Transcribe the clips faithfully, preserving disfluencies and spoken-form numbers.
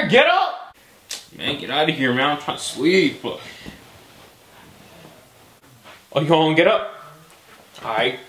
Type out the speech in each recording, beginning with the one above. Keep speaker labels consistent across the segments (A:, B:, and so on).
A: get up! Man, get out of here, man. I'm trying to sleep. Oh, you gonna get up? Alright.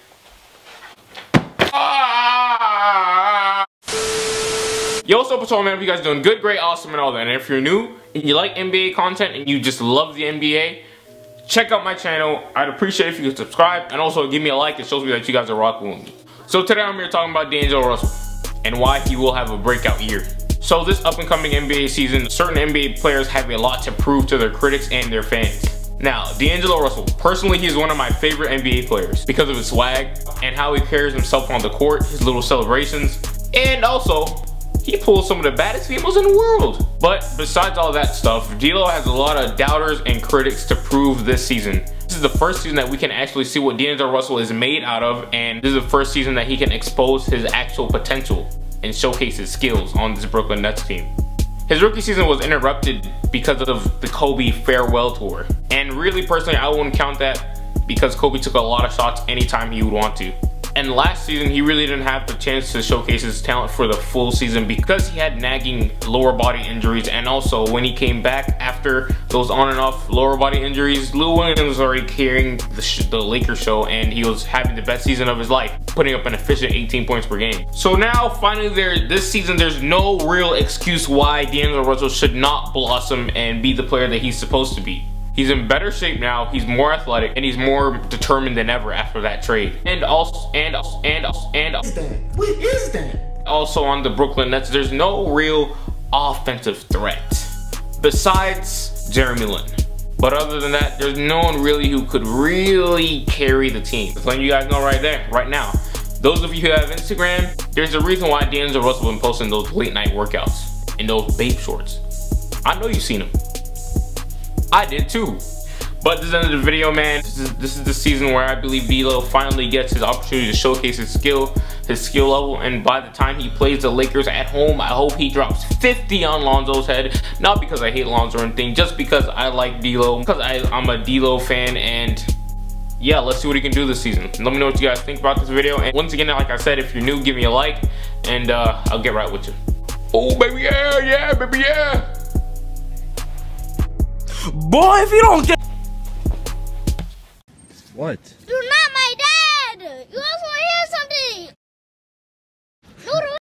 A: Ah! Yo, what's up, man? If you guys doing good, great, awesome, and all that. And if you're new and you like N B A content and you just love the N B A, check out my channel. I'd appreciate it if you could subscribe and also give me a like. It shows me that you guys are rocking with me. So today I'm here talking about D'Angelo Russell and why he will have a breakout year. So this up and coming N B A season, certain N B A players have a lot to prove to their critics and their fans. Now, D'Angelo Russell, personally, he's one of my favorite N B A players because of his swag and how he carries himself on the court, his little celebrations, and also, he pulls some of the baddest females in the world. But besides all that stuff, D'Lo has a lot of doubters and critics to prove this season. This is the first season that we can actually see what D'Angelo Russell is made out of, and this is the first season that he can expose his actual potential and showcase his skills on this Brooklyn Nets team. His rookie season was interrupted because of the Kobe farewell tour. And really, personally, I wouldn't count that because Kobe took a lot of shots anytime he would want to. And last season, he really didn't have the chance to showcase his talent for the full season because he had nagging lower body injuries. And also, when he came back after those on and off lower body injuries, Lou Williams was already carrying the, sh the Lakers show, and he was having the best season of his life, putting up an efficient eighteen points per game. So now, finally, there this season, there's no real excuse why D'Angelo Russell should not blossom and be the player that he's supposed to be. He's in better shape now, he's more athletic, and he's more determined than ever after that trade. And also, and also, and also, and also,
B: what is that?
A: Also on the Brooklyn Nets, there's no real offensive threat besides Jeremy Lin. But other than that, there's no one really who could really carry the team. Just letting you guys know right there, right now. Those of you who have Instagram, there's a reason why D'Angelo Russell been posting those late night workouts in those babe shorts. I know you've seen them. I did too. But this is the end of the video, man. This is, this is the season where I believe D'Lo finally gets his opportunity to showcase his skill, his skill level, and by the time he plays the Lakers at home, I hope he drops fifty on Lonzo's head. Not because I hate Lonzo or anything, just because I like D'Lo, because I, I'm a D'Lo fan, and yeah, let's see what he can do this season. Let me know what you guys think about this video. And once again, like I said, if you're new, give me a like, and uh, I'll get right with you. Oh, baby, yeah, yeah, baby, yeah.
B: Boy, if you don't get... What?
C: You're not my dad! You also hear something!